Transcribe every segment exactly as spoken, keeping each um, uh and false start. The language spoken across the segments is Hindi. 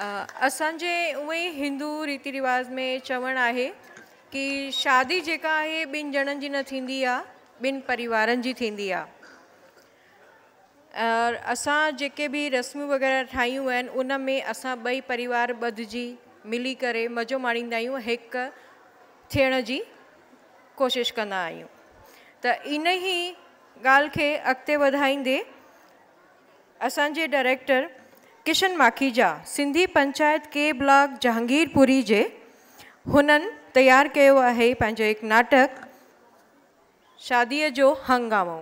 असांजे उहे हिंदू रीति रिवाज में चवण आहे कि शादी जेका आहे ॿिनि ॼणनि जी न थींदी आहे, ॿिनि परिवारनि जी थींदी आहे। और असां जेके भी रस्मूं वग़ैरह ठाहियूं आहिनि उन में असां ॿई परिवार ॿधिजी मिली करे मज़ो माणींदा आहियूं, हिकु थियण जी कोशिशि कंदा आहियूं। त इन ई ॻाल्हि खे अॻिते वधाईंदे असांजे डायरेक्टर किशन माखीजा सिंधी पंचायत के ब्लॉक जहांगीरपुरी जे हुननि तैयार कयो आहे पंहिंजो हिकु नाटक शादीअ जो हंगामो,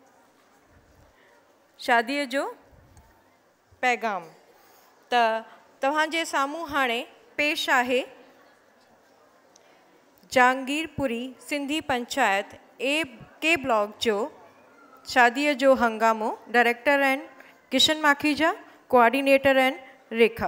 शादीअ जो पैगाम। त तव्हांजे साम्हूं हाणे पेश आहे जहांगीरपुरी सिंधी पंचायत ए के ब्लॉक जो शादीअ जो हंगामो। डायरेक्टर आहिनि किशन माखीजा, कोऑर्डिनेटर आहिनि रेखा।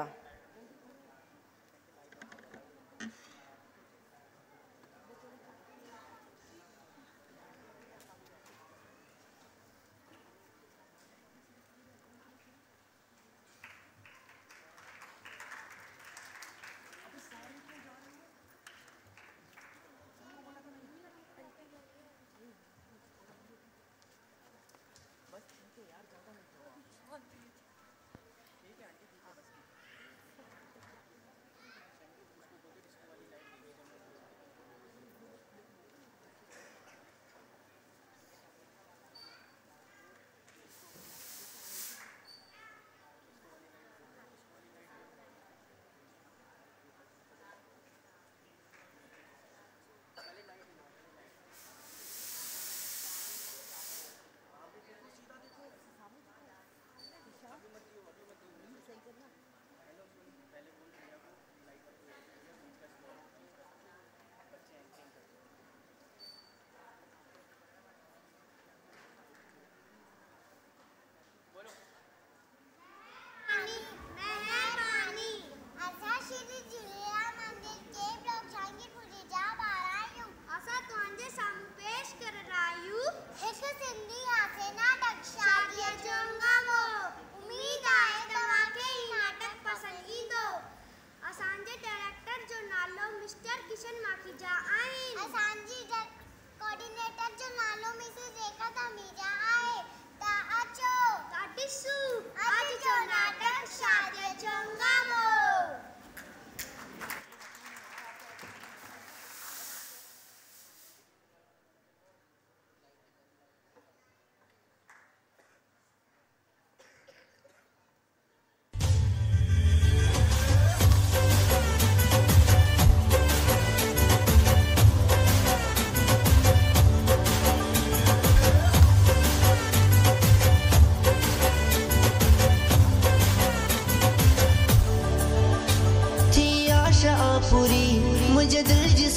मुझे दिल जी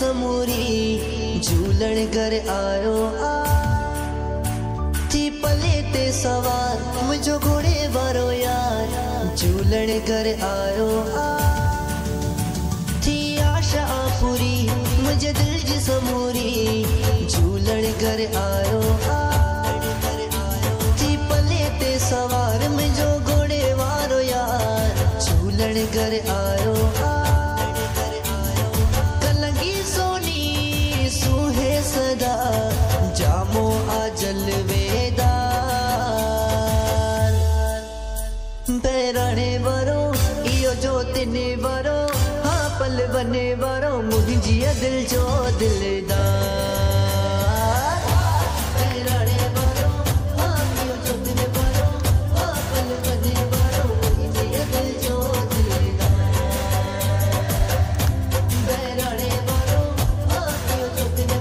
समूरी झूलण घर आयो आ थी पले ते सवार मुझो घोड़े वारो यार झूलण घर आयो आ थी आशा पूरी मुझे दिल जी समूरी झूलण घर आयो आ थी पले ते सवार मुझो घोड़े वारो यार झूलण घर आयो आ सदा जामो आजल वेदार पैराने वरो इयो जो तिने वरो हाँ पल बने वरो मुझी दिल जो दिलदार पैराने वरो हाँ इयो जो तिने वरो हाँ पल बने वरो मुझी दिल जो दिलदार पैराने वरो हाँ इयो जो तिने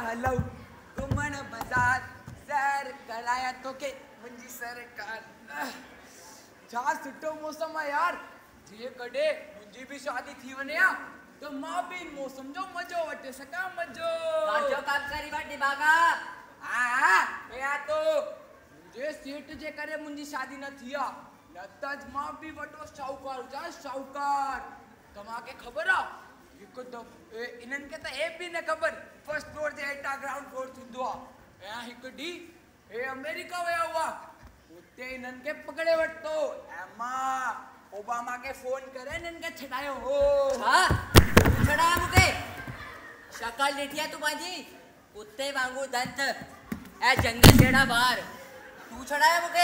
हलऊ घुमण बाजार सैर कराया तो के मुंहिंजी सरकार छा सुठो मौसम आहे यार जे कॾे मुंहिंजी बि शादी थी वञे हा तो मां बि इन मौसम जो मज़ो वठी सघां मज़ो काजो काम करी वठ भागा हा या तो मुंहिंजे सेठ जे करे मुंहिंजी शादी न थी आहे न त मां बि वॾो शाहूकार हुजां शाहूकार तव्हांखे ख़बर आहे हिकु दफ़ो इन्हनि खे त हे बि न ख़बर फर्स्ट फ्लोर जे हेठां ग्राउंड फ्लोर थींदो आहे ऐं हिकु ॾींहुं हे अमेरिका विया हुआ उते इन्हनि खे पकड़े वरितो ऐं मां ओबामा खे फोन करे इन्हनि खे छॾायो हो छा छॾाया मूंखे शकल ॾिठी आहे तूं पंहिंजी कुते वांगुरु दंत ऐं जंगल जहिड़ा ॿार तूं छॾाया मूंखे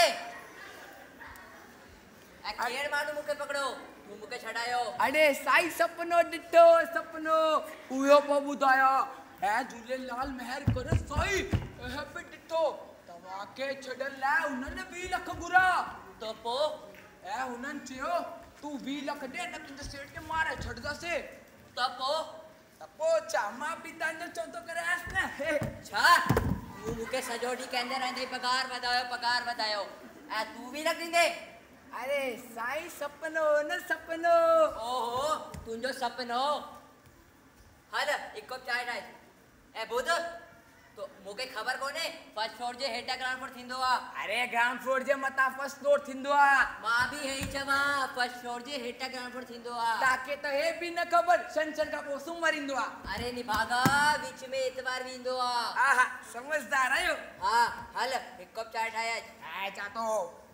ऐं केरु माण्हू मूंखे पकड़ो तूं मूंखे छॾायो अरे साईं सपनो ॾिठो सपनो उहो पियो ॿुधाया ऐं झूलेलाल महिर करे साईं हे बि ॾिठो तव्हांखे छॾण लाइ हुननि वीह लख घुरा तो पोइ ऐं हुननि चयो तूं वीह लख ॾे न तुंहिंजे सेठ खे मारे छॾंदासीं त पोइ त पोइ छा मां बि तव्हांजो चौथो करे आयसि न हे छा तूं मूंखे सॼो ॾींहुं कहंदे रहंदे पगार वधायो पगार वधायो ऐं तूं बि न ॾींदे अरे साईं सपनो न सपनो ओहो तुंहिंजो सपनो हल हिकु कप चांहि ठाहे ऐं ॿुध तो मूंखे ख़बर कोन्हे फर्स्ट फ्लोर जे हेठां ग्राउंड फ्लोर थींदो आहे अरे ग्राउंड फ्लोर जे मथां फर्स्ट फ्लोर थींदो आहे मां बि हे ई चवां फर्स्ट फ्लोर जे हेठां ग्राउंड फ्लोर थींदो आहे तव्हांखे त हे बि न ख़बर छंछर खां पोइ सूमर ईंदो आहे अरे निभागा विच में इतवार बि ईंदो आहे हा हा समझदार आहियो हा हल हिकु कप चांहि ठाहे अच ठाहे अचां थो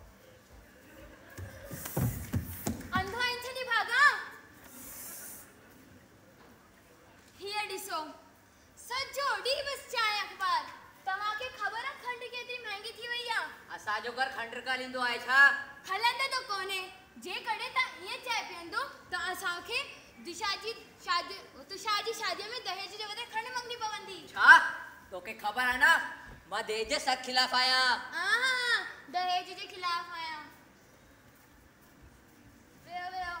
अंधा इंच निभागा हीअ ॾिसो सॼो ॾींहुं बसि चांहि अख़बार तव्हांखे ख़बर आहे खंडु केतिरी महांगी थी वई आहे असांजो घर खंडु काल ईंदो आहे छा हलंदो त कोन्हे जेकॾहिं तव्हां ईअं चांहि पीअंदो त असांखे दिशा जी शादी तुषार जी शादीअ में दहेज जे बदिरां खंडु मंगणी पवंदी छा तोखे ख़बर आहे न मां दहेज जे सख़्त ख़िलाफ़ आहियां हा दहेज जे ख़िलाफ़ आहियां वियो वियो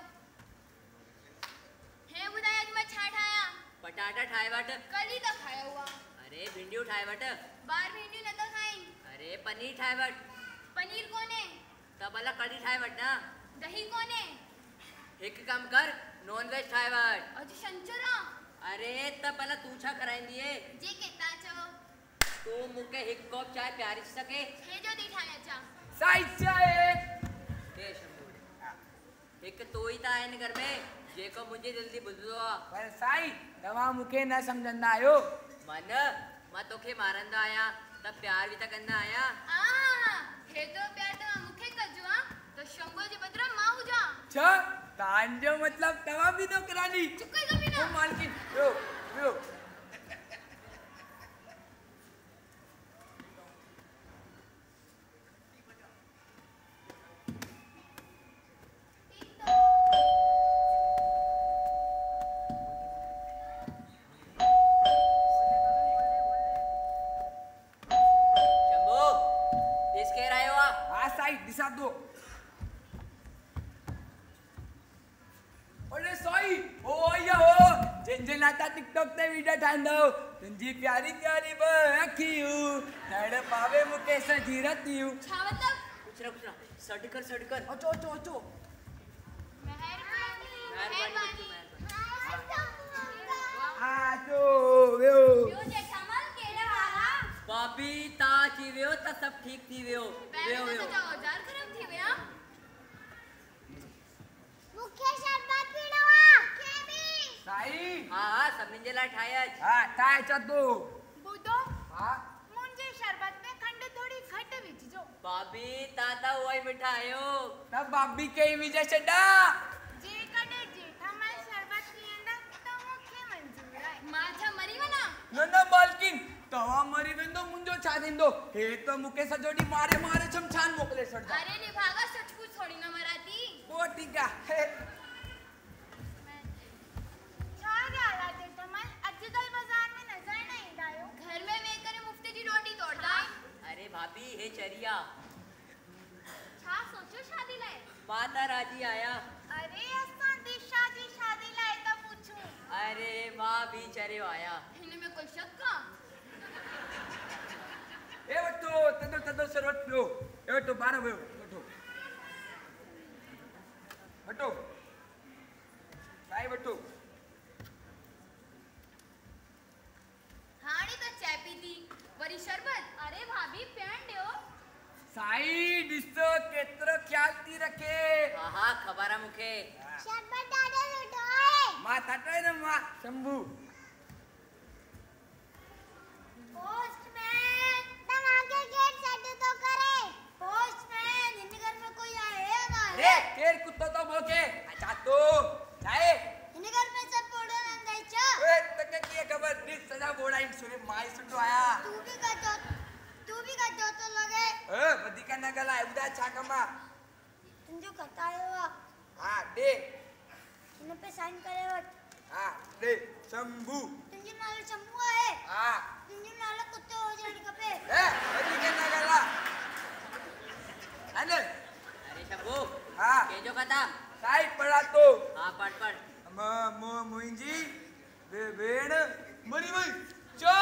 हे ॿुधाए अॼु मां छा ठाहियां पटाटा ठाहे वठ कल्ह ई त खाया हुआ अरे भिंडियूं ठाहे वठ ॿार भिंडियूं नथा खाइनि अरे पनीर ठाहे वठ पनीर कोन्हे त भला कढ़ी ठाहे वठ न दही कोन्हे हिकु कमु कर नॉन वेज ठाहे वठ अॼु छंछरु आहे अरे त भला तूं छा कराईंदीअ जेके तव्हां चओ तूं मूंखे हिकु कोप चांहि पियारे सघे हे जो थी ठाहे अचां साईं चाहे हे शंभू हिकु तूं ई त आहिनि घर में जेको मुंहिंजी दिलि जी ॿुधंदो आहे पर साईं तव्हां मूंखे न सम्झंदा आहियो मन मां तोखे मारंदा आहियां त प्यार बि त कंदा आहियां हा हेतिरो प्यार तव्हां मूंखे कजो हा त शंभू जे बदिरां मां हुजां छा तव्हांजो मतिलबु तव्हां बि नौकरानी चुप कोई कमी ओ न मालकिन वियो वियो ॾिसां थो अरे साईं ओ आया हो जंहिंजे लाइ तव्हां टिकटॉक ते वीडियो ठाहींदो तुंहिंजी प्यारी प्यारी ॿ अखियूं नड़ पावे मूंखे सजी रतियूं छा मतिलब कुछ ना कुछ ना सड कर सड कर अचो अचो अचो महिरबानी महिरबानी अचो वियो ॿियो जेठामल केड़ा वाला भाभी ता अची वियो त सभु ठीक थी वियो वियो पहिरियों वियो त औजार ख़राब थी विया मूंखे शरबत पीणो आहे मूंखे बि साईं हा हा सभिनी जे लाइ ठाहे अच हा ठाहे अचां थो ॿुधो हा मुंहिंजे शरबत में खंडु थोड़ी घटि विझजो भाभी ता त उहा ई मिठा आहियो त भाभी खे ई विझे छॾा जेकॾहिं जेठामल शरबत पीअंदा त मूंखे मंज़ूर आहे मां छा मरी वञा न न मालकिन तव्हां मरी वेंदो मुंहिंजो छा थींदो हे त मूंखे सॼो ॾींहुं मारे मारे शमशान मोकिले छॾंदा अरे निभागा सचमुच थोड़ी न मराती पोइ ठीकु आहे छा ॻाल्हि आहे जेठामल अॼुकल्ह बाज़ार में नज़र न ईंदा आहियो घर में वेही करे मुफ़्त जी रोटी तोड़दा अरे भाभी हे चरिया छा सोचो शादी लाइ मां त राजी आहियां अरे असां दिशा जी शादी लाइ त पुछूं अरे मां बि चरियो आहियां हिन में कोई शक आहे बटो ए बटो बारह भयो बटो बटो साई बटो हाणी तो चाय पी थी वरी शरबत अरे भाभी पेन दियो साई डिस्तो केतरो ख्याल थी रखे हाँ हाँ खबर है मुखे शरबत डाले सुठो आहे मां तटोय न मां शंभू पोस्टमैन तव्हांखे गेट सेट तो करे पोस्टमैन हिन घर में कोई आहे ना अरे केर कुत्तो तो भोके अच्छा तो जाए हिन घर में सब पोड़ो नंदाई छ ओए तके की खबर नी सजा बोड़ाई सुरे माई सुटो आया तू भी का तो तू भी का तो तो लगे ए बदी का न गला उदा छा कमा तुम जो कटायो हां दे इन पे साइन करे वट हां दे शंभू तुम जो नालो शंभू आहे हां तुम जो नालो कुत्तो हो जण कपे ए बदी का न गला अने अरे शंभू हां के जो कथा साई पड़ा तो हाँ पढ़ पढ़ म मो मुंजी वे वेण मरी भाई चो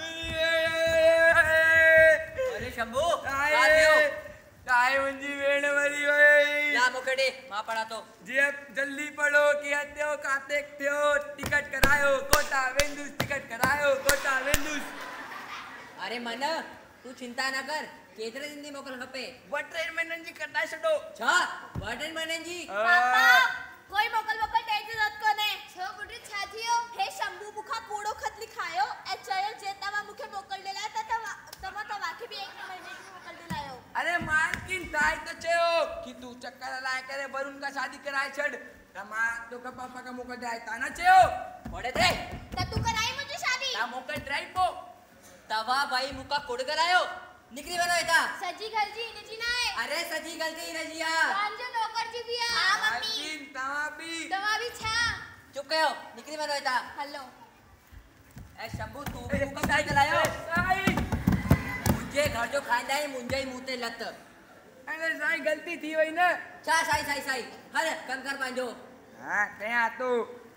अरे शंभू आए बात दियो आए मुंजी वेण मरी भाई ला मुकड़े माँ पढ़ा तो जे जल्दी पढ़ो कि हत्यो काते थियो टिकट करायो कोटा वेंदुस टिकट करायो कोटा वेंदुस अरे मन तू चिंता न कर केतरे दिन दी मोकल खपे ब ट्रेन में जी कटाई छडो छा बटन बने जी पापा कोई मोकल मोकल टेंशन नत कोने छो बुटी छा थियो हे शंभू मुखा कूड़ो खत लिखायो ए चयो जे तवा मुखे मोकल देला त तवा तमा तवा के भी एक महीने की मोकल दिलायो अरे मालकिन ताई तो चयो कि तू चक्कर लाए करे वरुण का शादी कराए छड़ तमा तो का पापा का मोकल दे ताना चयो पढ़े थे त तू कराई मुझे शादी ता मोकल ड्राइव को तवा भाई मुका कुड़ करायो निकली बनो इता सजी घर जी इन जी ना है अरे सजी गलती रजिया जो नौकर जी भी हां मम्मी मालकिन तमा भी तवा भी छा चुप कयो निकली बनो इता हेलो ए शंभू तू भी मुका साई चलायो साई मुझे घर जो खांदा है मुंजे ही मुते लत अरे साई गलती थी वही ना चा साई साई साई हल कम कर पांजो हां कया तो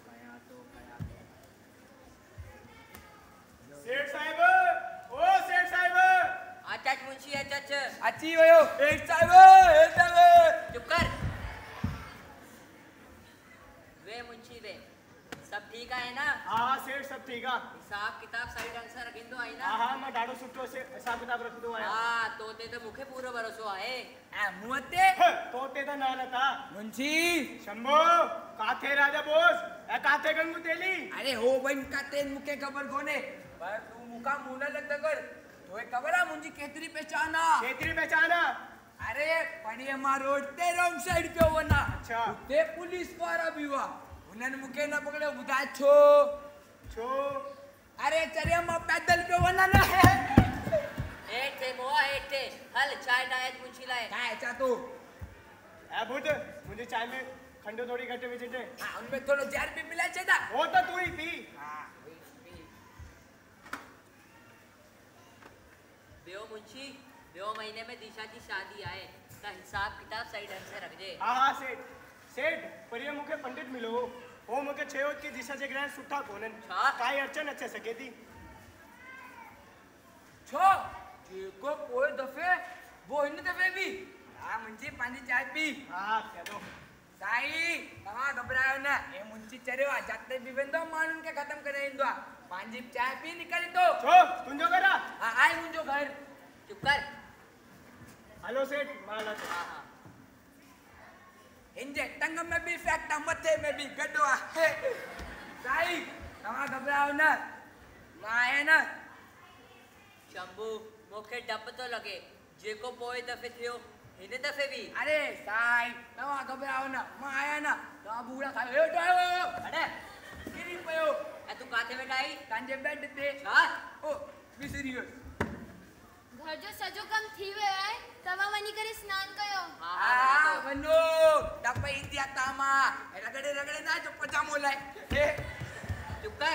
सेठ साहिब ओ सेठ साहिब आचाच मुंशी आचाच अच्छी वयो एक साहब एक साहब चुप कर वे मुंशी वे सब ठीक है ना हाँ हाँ सेठ सब ठीक है हिसाब किताब सही ढंग से रखिंदो आई ना हाँ हाँ मैं डाडो सुठो से हिसाब किताब रख दो आया हाँ तो ते तो मुखे पूरो भरोसो आहे आ मुते तो ते तो ना था मुंशी शंभो काथे राजा बोस ए काथे गंगू तेली अरे हो बन का तेन मुके खबर कोने पर तू मुका मुना लग कर तोय खबर है मुंजी केतरी पहचाना केतरी पहचाना अरे पड़िए मा रोड ते रॉन्ग साइड पे वना अच्छा ते पुलिस वाला भी हुआ उन्हन मुके ना पकड़े बुधा छो छो अरे चरिया मा पैदल पे वना ना है एट थे मोआ एट थे हल चाय डायज मुंशी लाए काय चा तू ए बुध मुझे चाय में खंडो थोड़ी घटे विचटे हां उनमें थोड़ा जहर भी मिला छे ना वो तो तू ही पी हां बेओ मुंशी बेओ महीने में दिशा की शादी आए का हिसाब किताब सही ढंग से रख जे हाँ हाँ सेठ सेठ पर ये मुखे पंडित मिलो वो मुखे छेवत की दिशा से ग्रहण सुठा कोनन छा? काई अड़चन अच्छे सके थी छो जेको कोई दफे वो इन दफे भी हां मुंजी पानी चाय पी हाँ कह दो साई तमा घबरायो ना ए मुंजी चरियो जाते भी वेंदो मानुन के खत्म करे इंदो पांजी चाय पी निकल तो छो तुम जो करा हां आई मुंजो घर चुप कर हेलो सेठ माला तो हाँ हाँ इंजे टंग में भी फैक्टा मथे में भी गडवा साई तमा घबरायो ना माए ना शंभू मोखे डप तो लगे जेको पोए दफे थियो हिने दफे भी अरे साई तमा घबरायो ना माया ना तमा बूढ़ा खायो ए तो अरे गिरी पयो ए तू काथे बैठा आई कांजे बेड ते छा ओ बिसरियो घर जो सजो कम थी वे है तवा वनी करे स्नान कयो हाँ आ हाँ तो बनो डपे इंडिया तामा रगड़े रगड़े ना जो पजामो लाए चुप कर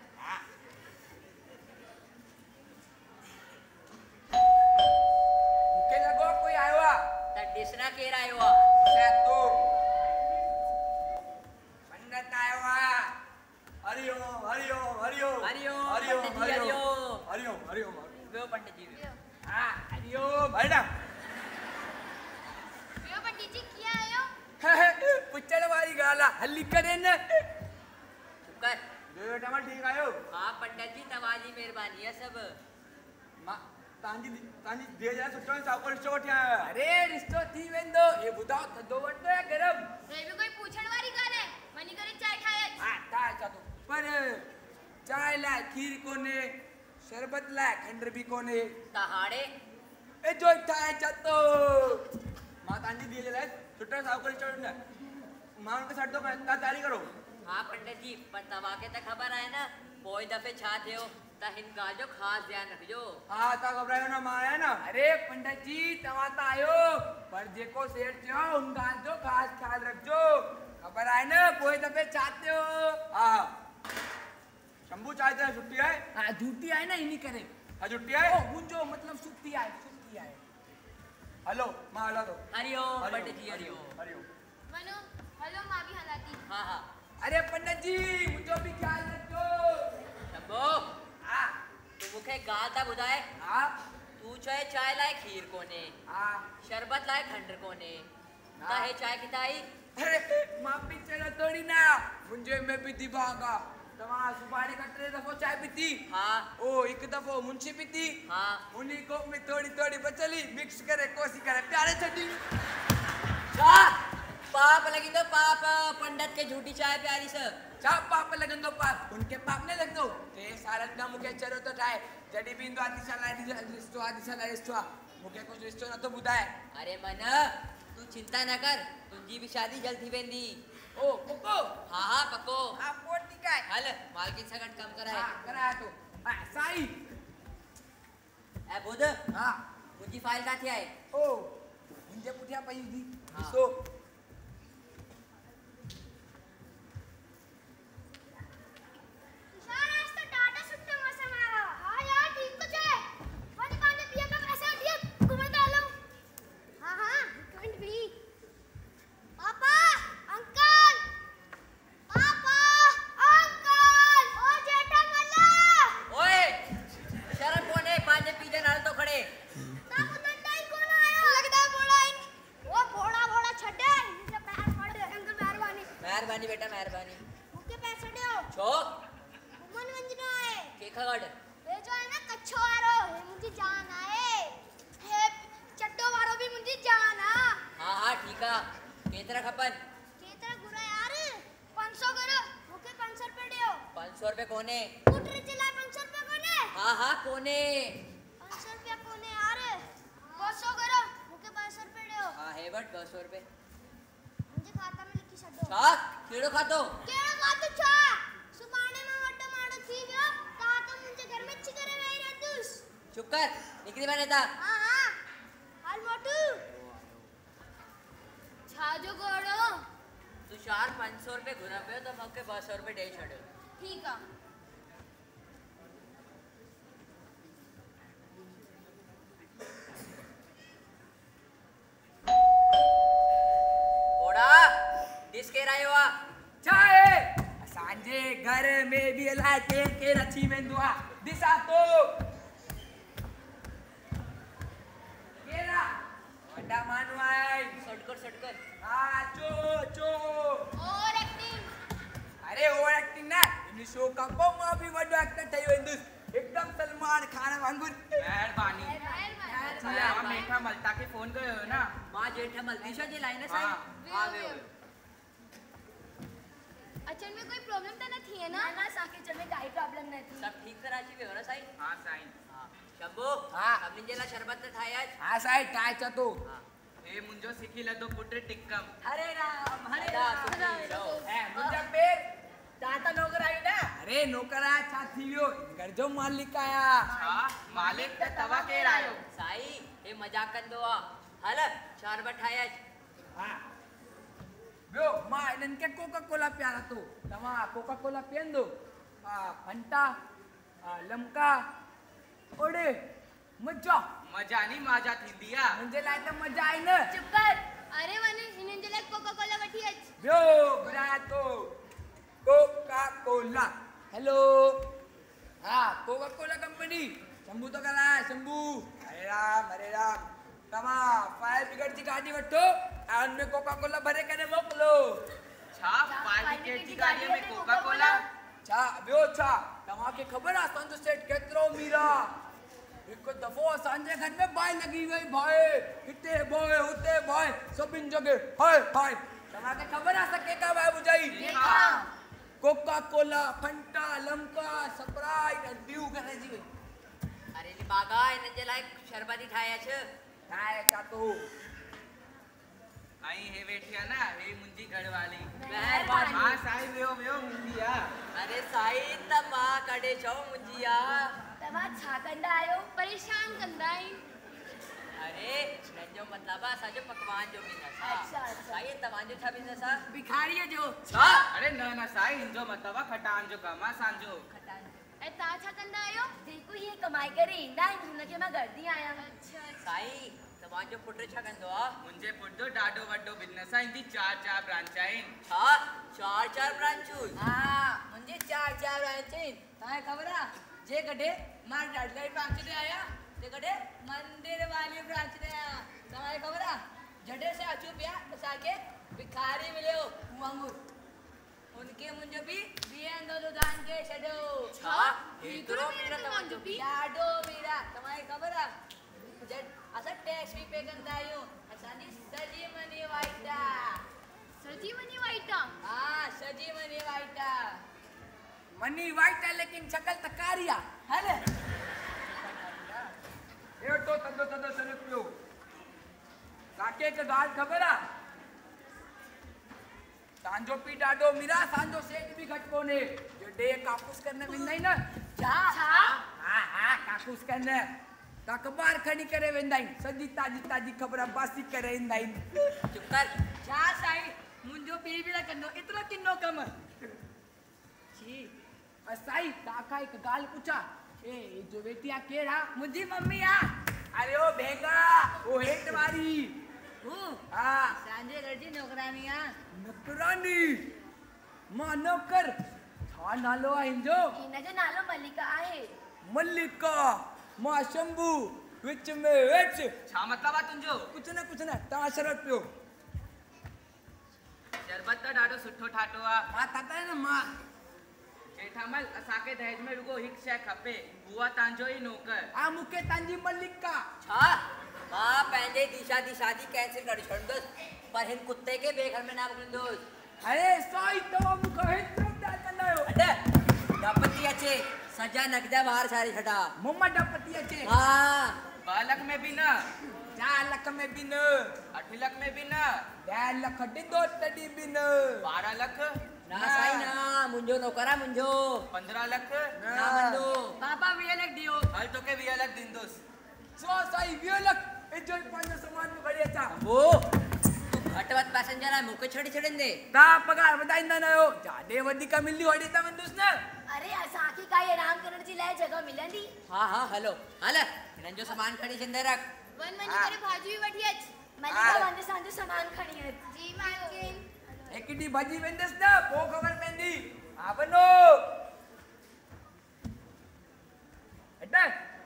मुके लगो कोई आयो ता डिसना केर आयो आ सेतो पंडित आयो हरिओम हरिओम हरिओम हरिओम, हरिओम पंडित जी, हरिओम। हरिओम हरिओम बेओ पंडित जी बेओ हां हरिओम मैडम हल्ली करे न चुप कर। जो टमाटर ठीक आयो। हाँ पंडित जी तवाजी मेहरबानी है सब। मां तांजी तांजी दे जा सुटो साको रिश्तो वठिया। अरे रिश्तो थी वेंदो ये बुधाओ थदो वठो है गरम। रे भी कोई पूछण वाली गाल है मनी करे चाय ठाए। हां ठाए चातो पर चाय ला खीर कोने शरबत ला खंडर भी कोने तहाड़े ए जो ठाए चातो मां तांजी दिए ले सुटो साको रिश्तो न मां के साथ तो ता तारी करो। हाँ पंडित जी पर तवा के त खबर है ना पोई दफे छा थियो ता हिनका जो खास ध्यान रखजो। हां ता घबरायो ना मां है ना। अरे पंडित जी तवा ता आयो पर जेको सेठ थियो उनका जो खास ख्याल रखजो खबर है ना कोई दफे चाहते हो। हां शंभू चाहते है छुट्टी है। हां छुट्टी है ना इन्हीं करे। हां छुट्टी है ओ मुंजो मतलब छुट्टी है छुट्टी है। हेलो मां हला दो। हरिओम पंडित जी हरिओम। हरिओम मनु हेलो मां भी हलाती। हाँ हाँ अरे पंडित जी मुझो भी ख्याल रखो। शंभू हां तू मुखे गाल ता बुधाए। हां तू चाहे चाय लाए खीर कोने हां शरबत लाए खंडर कोने ता है चाय किताई। अरे मां पीछे ना तोड़ी ना मुंजे में भी दिवागा तमा सुबाड़े कटरे दफो चाय पीती। हाँ ओ एक दफो मुंशी पीती। हाँ उन्हीं को में थोड़ी थोड़ी बचली मिक्स करे कोसी करे प्यारे छटी। छा पाप लगी तो पाप पंडित के झूठी चाय प्यारी से चा पाप लगन दो पाप उनके पाप ने लग दो ते सारा ना मुके चरो तो ठाए जडी बिंदु आदि साला रिश्तो आदि साला रिश्तो मुके कुछ रिश्तो ना तो बुधाए। अरे मन तू चिंता न कर तुझी भी शादी जल्द थी वेंदी। ओ पक्को हाँ हाँ पक्को। आप पोट निकाय हल मालकिन सगट कम कराए। हां कराया तो हां साई ए बुध हां मुझी फाइल का थी आए। ओ मुंजे पुठिया पई थी हाँ। सो ओए शर्म कोने पांचे पीछे नाल तो खड़े। मेहरबानी बेटा मेहरबानी। छो के खगड़ हाँ हाँ ठीक है केतरा खपन पाँच सौ रुपए कोने। हाँ हाँ कोने हाँ है बट दो सौ रुपए। छा केड़ो खातो चुप कर निकली बने था। छाजो गोड़ो तू चार पाँच सौ रुपए घुरा पे तो मौके दो सौ रुपए दे छड़ो। ठीक है घोड़ा डिस के रायो आ चाहे सांजे घर में भी ला के के रची में दुआ दिशा तो केरा वडा मानवाई सटकर सटकर हां चो चो और एक्टिंग अरे ओवर एक्टिंग ना इन शो का बम अभी वडो एक्टर थयो इंदुस एकदम सलमान खान वांगुर। मेहरबानी चला हम मीठा मलता के फोन कयो ना मां जेठा मलती शो जी लाइन साई। हां वे अचल में कोई प्रॉब्लम तो नहीं है ना ना साके चल में कोई प्रॉब्लम नहीं थी। सब ठीक करा छी वेरा साई। हां साईं हां शंभू हाँ। हमने जेला शरबत न थाया आज। हां साईं टाय चतो हां ए मुंजो सिखी ले तो पुत्र टिक्कम हरे राम हरे राम। ए मुंजा पेर टाटा नौकर आई ना। अरे नौकर आया छा थीयो घर जो मालिक आया। हां मालिक त तवा के आयो साई ए मजाक कंदो आ हल शरबत थाया आज। हां ब्यो मां इनन के कोका कोला प्यारा तो तमा कोका कोला पियंदो आ फंटा आ लमका ओडे मजा मजा नी मजा थींदिया मुंजे लाए त मजा आई न। चुप कर अरे मने इन्हें जले कोका कोला बैठी है ब्यो बुराया तो कोका कोला हेलो हाँ कोका कोला कंपनी शंभू तो कला शंभू हरे राम हरे राम तमा फायर ब्रिगेड की गाड़ी वठो और में कोका कोला भरे कने मोकलो। छा पार्टी केट जी गाड़ी में कोका कोला छा ॿियो छा तव्हांखे ख़बर आहे असांजो सेठ केतिरो अमीर आहे हिकु दफ़ो असांजे घर में बाहि लॻी वई बाहि हिते बाहि हुते बाहि सभिनि जॻह हाय हाय तव्हांखे ख़बर आहे असां केका बाहि ॿुधाई Coca Cola Fanta Limca Sprite Dew करे जी वई अरे ली बागा इन्हनि जे लाइ शरबती ठाहिया छ ठाहे छा तो आई हे वेठी आहे न हे मुंहिंजी घरवाली महिरबानी हा साईं वियो वियो मुंहिंजी आहे अरे साईं त मां कॾहिं चओ मुंहिंजी आहे तव्हां छा कंदा आहियो परेशान कंदा आहिनि अरे हिननि जो मतिलबु आहे असांजो पकवान जो बिज़नेस अच्छा, अच्छा। साईं तव्हांजो छा बिज़नेस आहे भिखारीअ जो छा अरे न न साईं हिनजो मतिलबु आहे खटाइण जो कमु आहे असांजो ऐं तव्हां छा कंदा आहियो जेको हीअं कमाई करे ईंदा आहिनि हुनखे मां गॾंदी आहियां अच्छा साईं तव्हांजो पुटु छा कंदो आहे मुंहिंजे पुट जो ॾाढो वॾो बिज़नेस आहे हिनजी चार चार ब्रांच आहिनि छा चार चार ब्रांचूं हा मुंहिंजी चार चार ब्रांच आहिनि तव्हांखे ख़बर आहे जे कॾहिं मां ॾाढी ब्रांच ते आहियां ते कॾहिं मंदिर वाली ब्रांच ते आहियां तव्हांखे ख़बर आहे जॾहिं असां अचूं पिया असांखे भिखारी मिलियो वांगुरु उनखे मुंहिंजो बि बीहंदो दुकान खे छॾियो छा हेतिरो मीर तव्हांजो बि ॾाढो मीरा तव्हांखे ख़बर आहे जॾहिं असां टैक्स बि पे कंदा आहियूं असांजी सॼी मनी वाइट आहे सजी वञी वाइटा हा सॼी मनी वाइट आहे मनी वाइट आहे लेकिन शकल त कारी आहे है न एटो तदो तदो सर पियो तव्हांखे हिकु ॻाल्हि ख़बर आहे तव्हांजो पीउ ॾाढो मीरा असांजो सेठ बि घटि कोन्हे जॾहिं कापूस करण वेंदा आहिनि न छा हा हा कापूस करण त अख़बार खणी करे वेंदा आहिनि सॼी ताज़ी ताज़ी ख़बर बासी करे ईंदा आहिनि चुप कर छा साईं मुंहिंजो पीउ बि न कंदो एतिरो किनो कमु जी साईं तव्हांखां हिकु ॻाल्हि पुछां ए जो वेठी आहे केरु आहे मुंहिंजी मम्मी आहे अरे ओ भेगा ओ हेठि वारी हूं हा असांजे घर जी नौकरानी आहे नौकरानी मां नौकर छा नालो आहे हिनजो हिनजो नालो मलिका आहे मल्लिका मां शंभू विच में वेच छा मतिलबु आहे तुंहिंजो कुझु न कुझु न तव्हां शरत पियो शरबत त ॾाढो सुठो ठातो आहे मां था न मां जेठामल असांखे दहेज में रुगो हिकु शइ खपे उहा तव्हांजो ई नौकर आ मूंखे तव्हांजी मल्लिका छा मां पंहिंजे दिशा जी शादी कैंसिल करे छॾंदुसि पर हिन कुत्ते खे ॿिए घर में न मोकिलींदुसि अरे साईं तव्हां मूंखां हेतिरो प्यार कंदा आहियो अॾ डप थी अचे सजा नगजा ॿाहिरि छाड़े छॾा मुम्मा डपती अचे हा ॿ लख में बि न चार लख में बि न अठ लख में बि न ॾह लख ॾिनो तॾहिं बि न ॿारहं लख ना साईं ना मुंहिंजो नौकर आहे मुंहिंजो पंद्रहं लख ना बंदो पापा वीह लख ॾियो हल तोखे वीह लख ॾींदुसि सौ साईं वीह लख एजो पंहिंजो सामान में खणी अचां वो तूं घटि वधि पैसेंजर आहे मूंखे छॾे छॾींदे तव्हां पघार वधाईंदा न आहियो जाॾे वधीक मिली होॾे त वेंदुसि न अरे असांखे काई आराम करण जी लाइ जॻह मिलंदी हा हा हलो हल हिननि जो सामान खणी छॾे रख वन वञी करे भाॼी बि वठी अच मलिका वञ असांजो सामान खणी अच जी मालकिन हिकु ॾींहुं भॼी वेंदुसि न पोइ ख़बर पवंदी हा वञो अॾ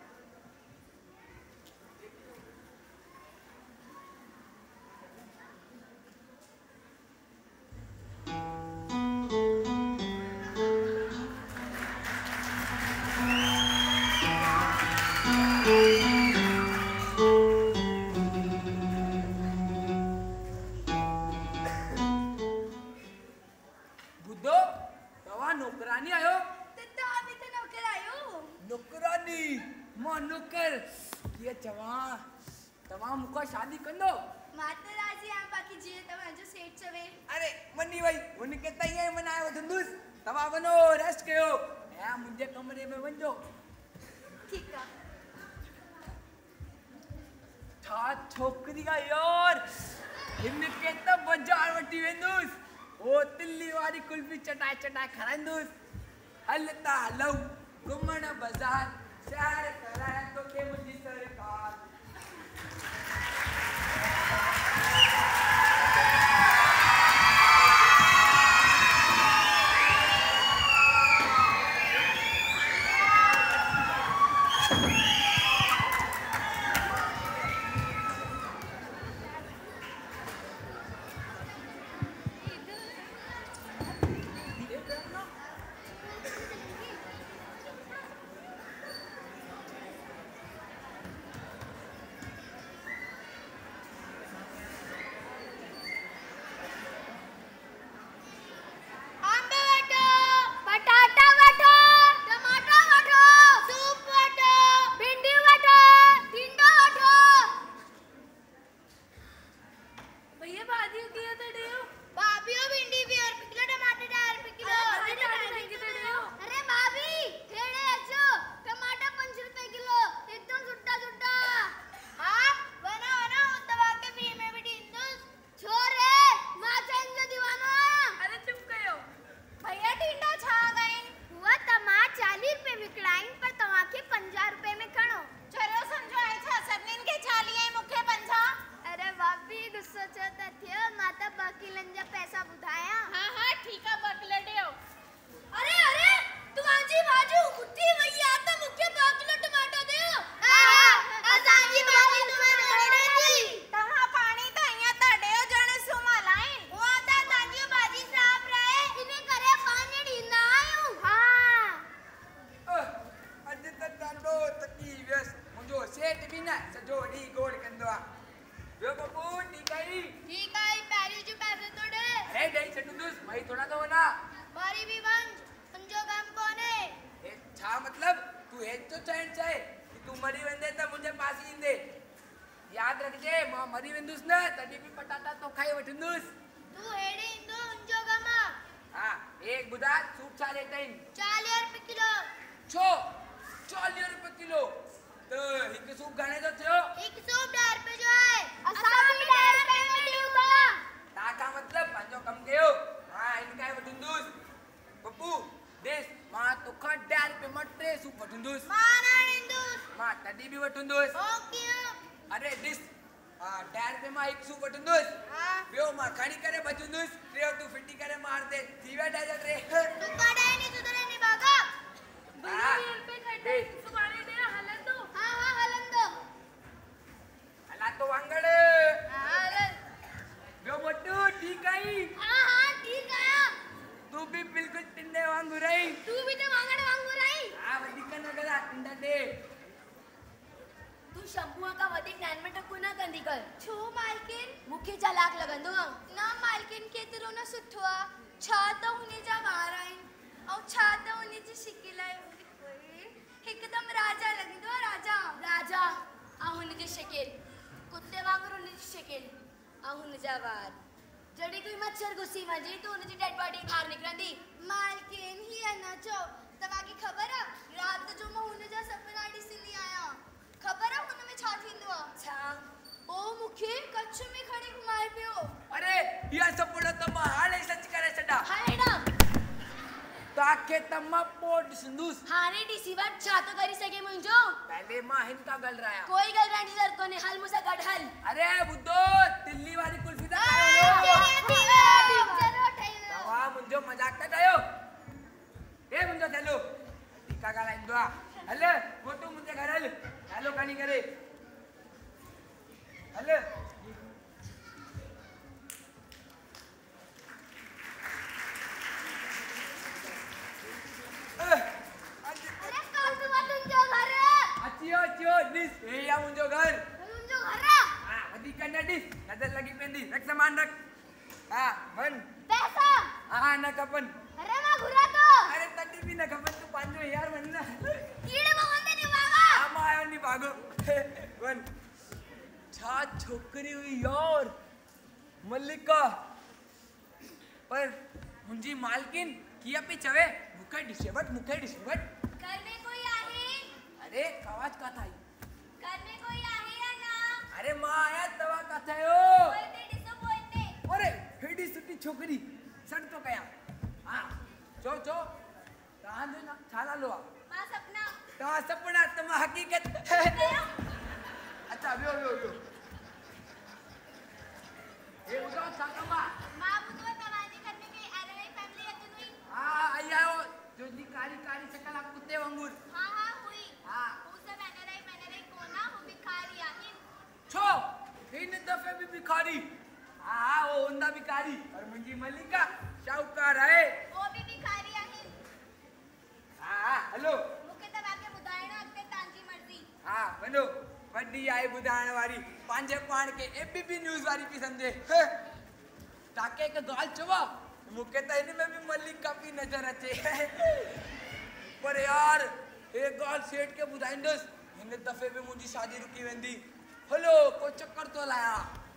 ॿुधो तव्हां नौकरानी आहियो त तव्हां बि त नौकर आहियो नौकरानी मां नौकर कीअं चवां तव्हां मूंखां शादी कंदो मां त राज़ी आहियां बाक़ी जीअं तव्हांजो सेठ चवे अरे मनी वई हुनखे त ईअं ई मनाए वठंदुसि तव्हां वञो रेस्ट कयो ऐं मुंहिंजे कमरे में वञो ठीकु आहे छा छोकिरी आहे यार हिनखे त बाज़ार वठी वेंदुसि ओ तिल्ली वारी कुल्फी चटाए चटाए खाराईंदुसि हल त हलूं घुमण बाज़ार सैर कराए तोखे मुंहिंजी सरकार ना सजो डी गोल कंदो ॿियो बबू ठीक आई ठीक आई पैरी जो पैसे तो दे अरे दई सटुंदुस मई थोड़ा तो वना मारी भी वंज तुमजो काम कौन है ए छा मतलब तू हे तो चैन चाहे कि तू मरी वेंदे त मुझे पासी इंदे याद रखजे मां मरी वेंदुस न तडी भी पटाटा तो खाई वठंदुस तू हेड़े इंदो उनजो गमा हां एक बुधा सूट छा लेते इन चालीस रुपए किलो छो चालीस रुपए किलो तो एक सूप घणे जो थियो एक सूप ढाई रुपए जो है असा भी ढाई रुपए में दियूगा ता का मतलब पंजो कम कयो हां इनका वठंदुस बब्बू देस मां तो खा ढाई रुपए मटे सूप वठंदुस माना इंदुस मां तडी भी वठंदुस ओ क्यों अरे दिस हां ढाई रुपए में एक सूप वठंदुस हां बियो मां खणी करे बचंदुस ट्रे तू फिटी करे मार दे थी वेठा जा ट्रे तू कड़े नहीं सुधरे नहीं भागा हां रुपए खटे सुबारे दे हलन दो हां हां हलन दो अला तो वांगड़ हां हलन बियो मोटू ठीक आई हां हां ठीक आया तू भी बिल्कुल टिंडे वांगू रही तू भी तो वांगड़ वांगू रही हां वधिक न गला टिंडा दे तू शंभू का वधिक ज्ञान में टकू ना कंदी कर छो मालकिन मुखे चालाक लगंदो ना मालकिन केतिरो न सुठो आ छा त हुने जा वार आइन औ छा त हुने जी शिकिल आहे एकदम राजा लगंदो राजा राजा आ हुने जी शिकिल कुत्ते वांगुर हुने जी शिकिल आ हुने जा वार जड़ी कोई मच्छर गुस्सी वजी तो हुने जी डेड बॉडी बाहर निकरंदी मालकिन ही ना चो तवा की खबर है रात जो मैं हुने जा सपना ॾिसंदी आया खबर है हुन में छा थींदो छा ओ मुखे कच्छ में खड़े घुमाए पियो अरे या सपड़ा तो मां हाले सच करे छडा हायडा ताके तम्मा पोड सिंधुस हाने डीसी बात छा तो करी सके मुंजो पहले मां हिनका गल रहा कोई गल रानी सर को ने हल मुसा गढ़ हल अरे बुद्धो दिल्ली वाली कुल्फी दा तवा मुंजो मजाक त कयो ए मुंजो चलो टीका का लाइन दो हले वो तू मुझे घर हल हेलो कानी करे हले अरे कौन तू तुमजो घर अचियो अचियो दिस ए या मुंजो घर तुमजो घर हां वदी कन्या दिस नजर लगी पेंदी रख सामान रख हां मन पैसा हां न कपन अरे मां घुरा तो अरे तटी भी न कपन तू पांचो यार मन ना कीड़े भगवंत ने भागा हम आयो नहीं भागो वन छा छोकरी हुई यार मल्लिका पर मुंजी मालकिन किया पे चवे मुखे डिसेबट मुखे डिसेबट घर में कोई आहे अरे आवाज का थाई घर में कोई आहे या ना अरे मां आया तवा का थायो बोलते डिसअपॉइंटेड अरे हेडी सुटी छोकरी सड तो कया हां जो जो कहां दे ना छाला लो मां सपना ता सपना तुम हकीकत अच्छा व्यो व्यो व्यो ये उठो साकमा मां बुतो तवाजी घर में के अरे फैमिली अतु हुई हां आई आओ जो नी काली काली शकल कुत्ते वांगुर हां हां हुई हां उसे मैंने रही मैंने रही कोना हूं भिखारी आहिन छो इन दफे भी भिखारी हां वो उंदा भिखारी और मुंजी मल्लिका शाहूकार है वो भी भिखारी आहिन हां हेलो मुके तवा के बुधाइना अगते तांजी मर्जी हां बनो वड्डी आई बुधाण वाली पांजे पाण के एबीपी न्यूज़ वाली भी समझे ताके के गाल चवा मुके त इन में भी मल्लिका की नजर अचे पर यार एक गाल सेठ के बुधाइंदस इन दफे भी मुंजी शादी रुकी वेंदी हेलो को चक्कर तो लाया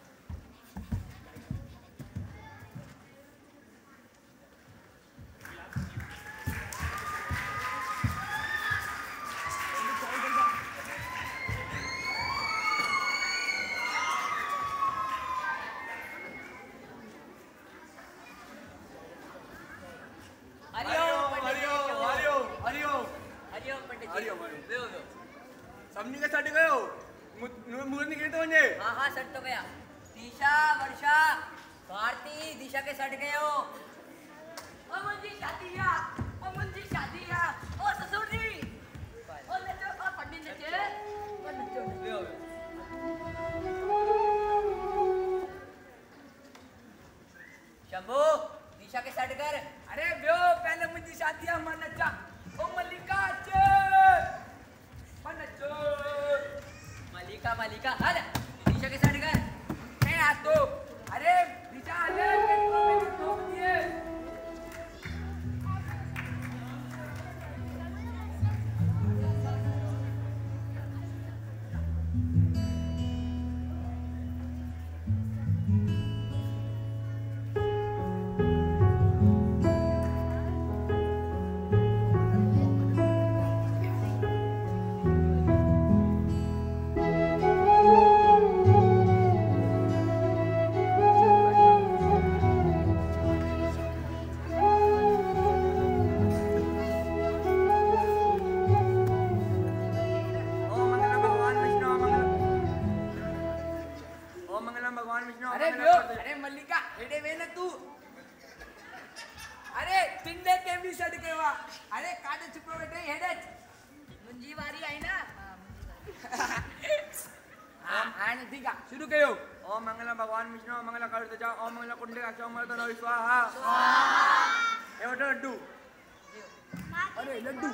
हरिओम हरिओम हरिओम हरिओम हरिओम पंडित जी हरिओम, हरिओम। वेहो वेहो सबनी के साथ गयो मुरत निकली तो वने हाँ हाँ सट तो गया दिशा वर्षा भारती दिशा के सट गए हो ओ मुंजी शादी या ओ मुंजी शादी या ओ ससुर जी ओ नचो ओ पंडित नचे ओ नचो वेहो शंभू दिशा के सट कर अरे ब्यो पहले मुझे शादी मन अच्छा ओ मल्लिका चे मन चो मल्लिका देखा मलिका हल दिशा के साथ कर मैं आ तो अरे दिशा अरे मेरे को ठोक दिए अरे ब्यो अरे मल्लिका हेडे वे ना तू अरे तिंडे के भी सड के वा अरे काटे चिपरो बेटे हेडे मुंजी वारी आई ना हां हां ठीक है शुरू कयो ओम मंगलम भगवान विष्णु ओम मंगलम करुणा ओम मंगलम कुंडे का ओम मंगलम स्वाहा ये वोट लड्डू अरे लड्डू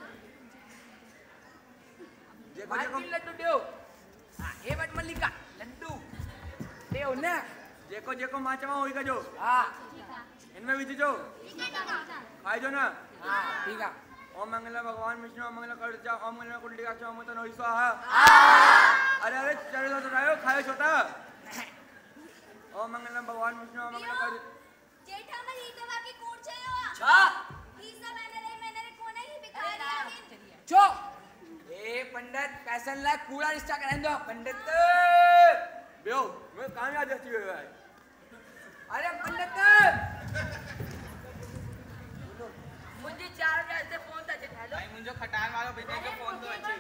जेको बाकी जेको लड्डू देओ हां ये बट मल्लिका लड्डू देओ ना जेको जेको मां चवा होई कजो हां इनमें विझजो खाइजो ना हां ठीक है ओम मंगलम भगवान विष्णु ओम मंगलम करुणा ओम मंगलम कुंडे का ओम मंगलम स्वाहा अरे अरे चलो तो खाओ खाओ छोटा ओम मंगलम भगवान विष्णु ओम मंगलम करुणा जेठामल ही दवा की कोड छयो छा ही सब मैंने रे मैंने रे कोने ही भिखारी आहिन चो ए पंडित पैसन ला कूड़ा रिश्ता कराइन दो पंडित बेओ मैं काम याद रहती है भाई अरे पंडित मुंजी चार बजे से फोन था हेलो भाई मुंजो खटान वालो बिजनेस जो फोन तो अच्छे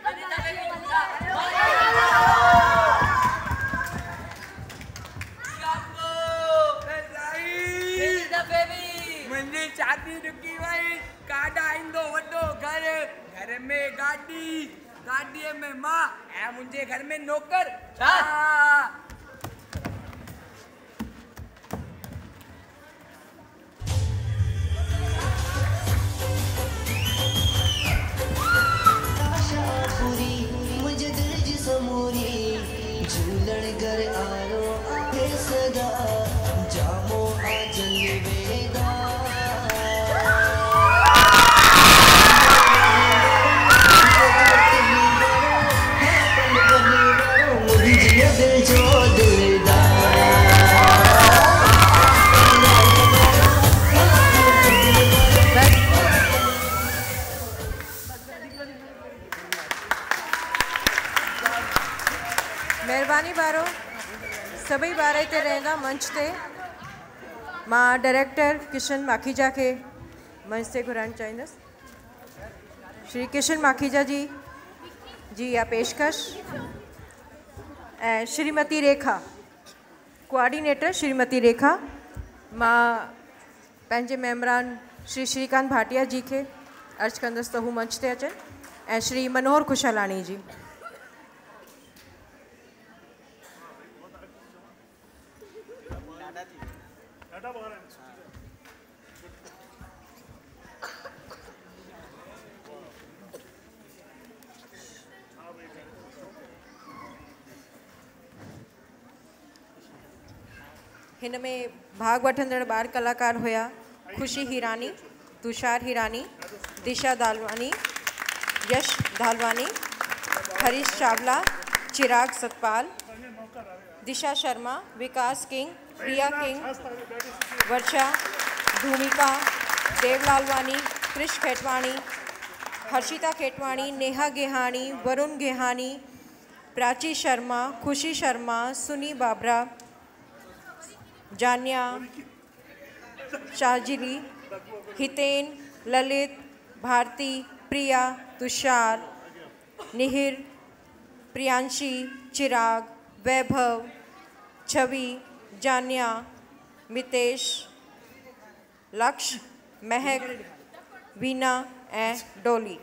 मुंहिंजी शादी रुकी वई काॾा ईंदो वॾो घर घर में गाॾी गाॾीअ में मां ऐं मुंहिंजे घर में नौकर छा? पूरी मुझे दिल जी समूरी झूलण घर आयो आहे सदा जामो आ जल वेदा मुझे दिल जो दिलदार महिरबानी बारो सभी बारे ते रहंदा मंच ते मां डायरेक्टर किशन माखीजा के मंच ते घुराइणु चाहींदसि श्री किशन माखीजा जी जी या पेशकश ऐं श्रीमती रेखा कोऑर्डिनेटर श्रीमती रेखा मां पंहिंजे मेम्बरान श्री श्रीकांत भाटिया जी के अर्ज़ु कंदसि त हू मंच ते अचनि ऐं श्री मनोहर खुशहालाणी जी हिन में भाग वठंदड़ ॿार कलाकार हुआ खुशी हिरानी तुषार हिरानी दिशा दालवानी यश दालवानी हरीश चावला चिराग सतपाल दिशा शर्मा विकास किंग प्रिया किंग वर्षा भूमिका देव लालवानी कृष खेटवाणी हर्षिता खेटवाणी नेहा गेहानी वरुण गेहानी प्राची शर्मा खुशी शर्मा सुनी बाबरा जान्या शाहजिली हितेन ललित भारती प्रिया तुषार निहिर प्रियांशी चिराग वैभव छवि जान्या मितेश लक्ष्य महक वीना ए डोली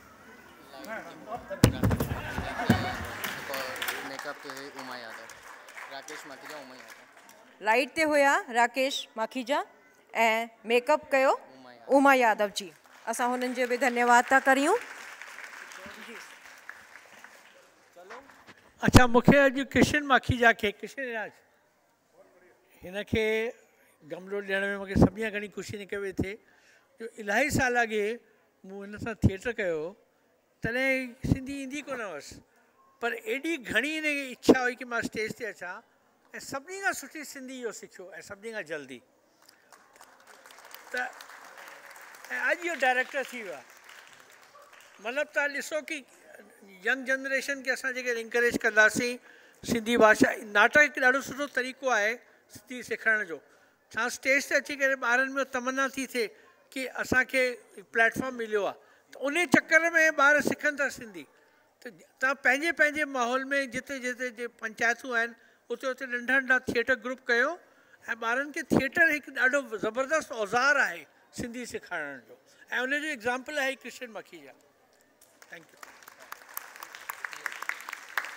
मेकअप के है उमा यादव राकेश माखीजा उमा यादव लाइट ते हुआ राकेश माखीजा ए मेकअप कयो उमा यादव जी असां हुननि जो भी धन्यवाद था करियूं अच्छा, मूंखे अॼु कृष्ण माखीजा खे कृष्ण राज हिन खे गमलो ॾियण में मूंखे सभिनी खां घणी ख़ुशी निकिरे पई थिए जो इलाही साल अॻे मूं हिन सां थिएटर कयो तॾहिं सिंधी ईंदी कोन हुअसि, पर एॾी घणी हिन इच्छा हुई की मां स्टेज ते अचां ऐं सभिनी खां सुठी सिंधी इहो सिखियो ऐं सभिनी खां जल्दी त ऐं अॼु इहो डायरेक्टर थी वियो आहे। मतिलबु तव्हां ॾिसो की यंग जनरेशन खे असां जेके इंकरेज कंदासीं सिंधी भाषा, नाटक हिकु ॾाढो सुठो तरीक़ो आहे सिंधी सिखण जो। छा स्टेज ते अची करे ॿारनि में तमन्ना थी थिए की असांखे प्लेटफॉर्म मिलियो आहे त उन चकर में ॿार सिखनि था सिंधी। त तव्हां पंहिंजे पंहिंजे माहौल में जिते जिते जे पंचायतूं आहिनि उते उते नंढा नंढा थिएटर ग्रुप कयो ऐं ॿारनि खे थिएटर हिकु ॾाढो ज़बरदस्तु औज़ार आहे सिंधी सेखारण जो ऐं उनजो एग्ज़ाम्पल आहे Krishna Makhija. Thank you.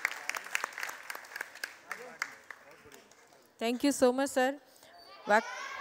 Thank you so much sir.